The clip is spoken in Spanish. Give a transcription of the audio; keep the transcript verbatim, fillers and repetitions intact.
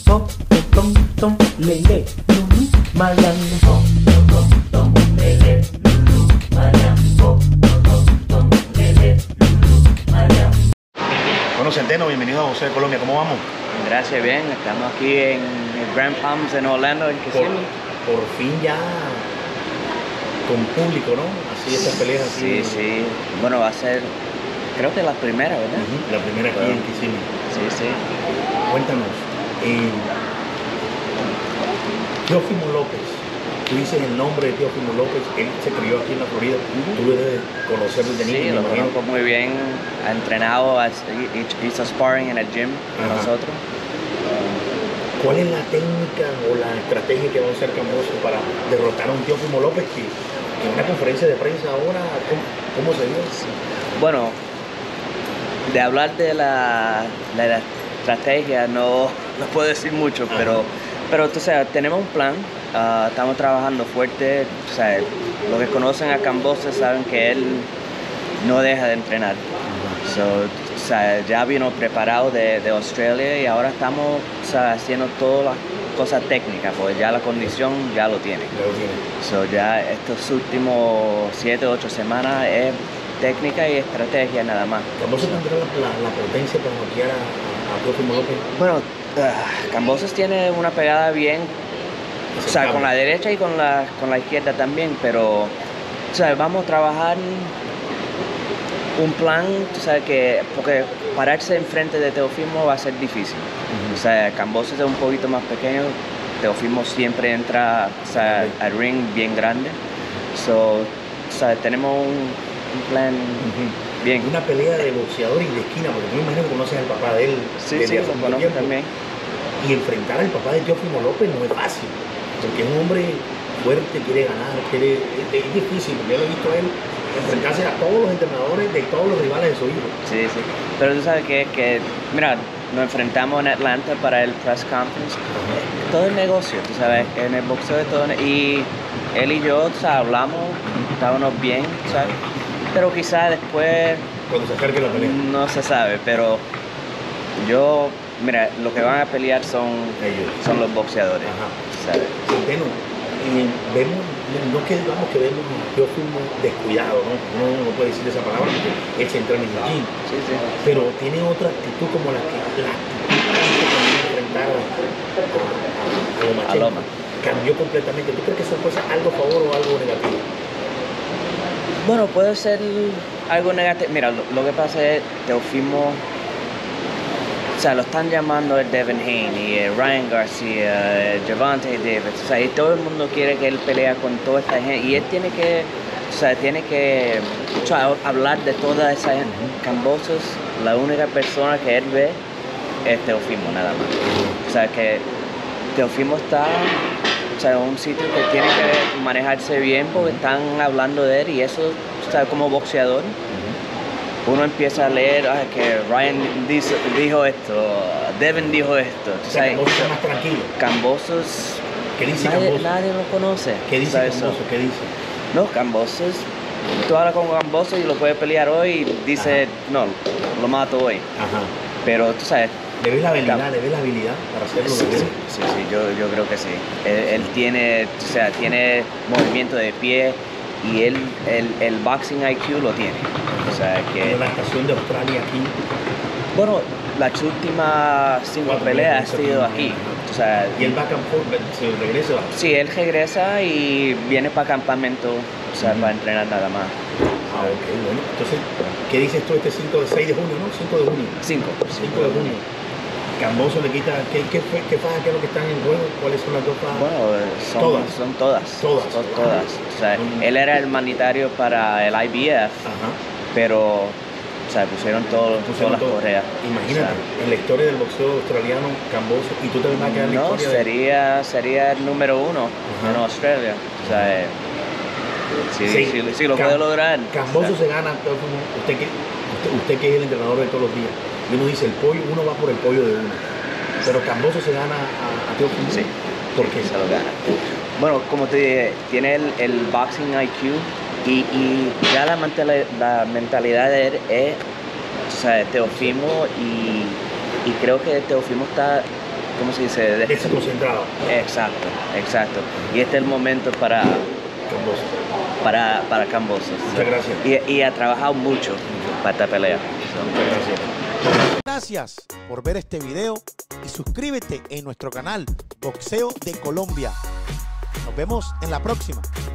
Tom, tom, tom, lele, lulu, Mariam. Tom, tom, tom, lele, lulu, Mariam. Tom, tom, tom, lele, lulu, Mariam. Bueno, Centeno, bienvenido a Boxeo de Colombia. ¿Cómo vamos? Gracias, bien. Estamos aquí en el Grand Palms en Orlando, en Kissimmee. Por, por fin ya con público, ¿no? Así estas peleas así. Sí, sí. Bueno, va a ser, creo que la primera, ¿verdad? Uh-huh. La primera aquí bueno, en Kissimmee. Sí, sí. Cuéntanos, eh, Teófimo López, tú dices el nombre de Teófimo López, él se crió aquí en la Florida, uh-huh. Tú lo debes conocer desde niño. Sí, lo conozco muy bien, ha entrenado, hizo sparring en el gym con uh-huh. nosotros. ¿Cuál es la técnica o la estrategia que va a usar Kambosos para derrotar a un Teófimo López que en una conferencia de prensa ahora, ¿cómo, cómo se dio? Bueno, de hablar de la, de la estrategia no, no puedo decir mucho, uh-huh. pero, pero tú sabes, tenemos un plan, uh, estamos trabajando fuerte, tú sabes, los que conocen a Kambosos saben que él no deja de entrenar. Uh-huh. So, o sea, ya vino preparado de, de Australia y ahora estamos o sea, haciendo todas las cosas técnicas, porque ya la condición ya lo tiene. Ya lo tiene. So, ya estos últimos siete, ocho semanas es técnica y estrategia nada más. ¿Kambosos tendrá la, la, la potencia para noquear a, a Teófimo López? Bueno, uh, Kambosos tiene una pegada bien, o sea, con la derecha y con la, con la izquierda también, pero o sea, vamos a trabajar un plan, tú sabes que, porque pararse enfrente de Teófimo va a ser difícil. Uh-huh. O sea, Kambosos es un poquito más pequeño, Teófimo siempre entra o sea, uh-huh. al ring bien grande. So, o sea, tenemos un, un plan uh-huh. bien. Una pelea de boxeador y de esquina, porque yo me imagino que conoces al papá de él. Sí, sí, lo conozco también. Y enfrentar al papá de Teófimo López no es fácil, porque es un hombre fuerte, quiere ganar, quiere, es, es difícil, porque yo lo he visto a él enfrentarse a todos los entrenadores de todos los rivales de su hijo. Sí, sí. Pero tú sabes que, que mira, nos enfrentamos en Atlanta para el press conference. Uh-huh. Todo el negocio, tú sabes, en el boxeo de todo. Y él y yo, o sea, hablamos, estábamos bien, ¿sabes? Pero quizás después... Cuando se acerque la pelea. No se sabe, pero yo, mira, lo que van a pelear son, ellos. Son los boxeadores, Ajá. ¿sabes? Centeno, eh, vemos, no que digamos que vemos a Teófimo descuidado, ¿no? No, no puede decir esa palabra porque él se entrena en el gym. Sí, sí. Pero tiene otra actitud como la que la actitud que enfrentar a, a, a, a Loma. Cambió completamente. ¿Tú crees que eso puede ser algo a favor o algo negativo? Bueno, puede ser algo negativo. Mira, lo, lo que pasa es Teófimo, o sea, lo están llamando el Devin Haney, el Ryan García, el Gervonta Davis, o sea, y todo el mundo quiere que él pelea con toda esta gente, y él tiene que, o sea, tiene que o sea, hablar de toda esa gente. Kambosos, la única persona que él ve es Teófimo, nada más. O sea, que Teófimo está, o sea, en un sitio que tiene que manejarse bien porque están hablando de él, y eso, o sea, como boxeador, uno empieza a leer ah, que Ryan dice, dijo esto, Devin dijo esto. O sea, Kambosos está más tranquilo. Kambosos, ¿qué dice nadie, Kambosos? nadie lo conoce. ¿Qué dice Kambosos? ¿Qué dice? No, Kambosos, tú hablas con Kambosos y lo puedes pelear hoy y dice, ajá. No, lo mato hoy. Ajá. Pero tú sabes... ¿Le ves la habilidad, le ves la habilidad para hacerlo? Sí, sí, sí, sí, yo, yo creo que sí. Él, él tiene, o sea, tiene movimiento de pie y él, el, el boxing I Q lo tiene. O sea, que... la estación de Australia aquí. Bueno, las últimas cinco peleas ha sido aquí. O sea, ¿y él va a campo, se regresa? Sí, él regresa y viene para campamento, o sea, uh-huh. para entrenar nada más. Ah, ok, bueno. Entonces, ¿qué dices tú este cinco de seis de junio, no? cinco de junio. cinco. cinco de junio. Kambosos le quita, ¿qué, qué, qué faja, qué es lo que están en juego? ¿Cuáles son las dos fajas? Bueno, son todas. Son todas. Todas. Son todas. O sea, uh-huh. él era el mandatario para el I B F, uh-huh. pero, o sea, pusieron, todo, pusieron todas las correas. Imagínate, o sea, en la historia del boxeo australiano, Kambosos, y tú te vas a quedar en la no, historia sería, de... sería el número uno uh-huh. en Australia. O sea, sí, sí, sí, sí lo Cam- puede lograr. Kambosos o sea, se gana, usted que, usted, usted que es el entrenador de todos los días. Y uno dice, el pollo, uno va por el pollo de uno. Pero Kambosos se gana a, a Teófimo. Sí. ¿Por qué? Se lo gana. Bueno, como te dije, tiene el, el boxing I Q y, y ya la, mentalidad, la mentalidad de él es, o sea, Teófimo, y, y creo que Teófimo está, ¿cómo se dice? De- Desconcentrado. Exacto, exacto. Y este es el momento para, Camboso. para, para Kambosos. Muchas gracias. Y, y ha trabajado mucho para esta pelea. Muchas gracias. Gracias por ver este video y suscríbete en nuestro canal Boxeo de Colombia. Nos vemos en la próxima.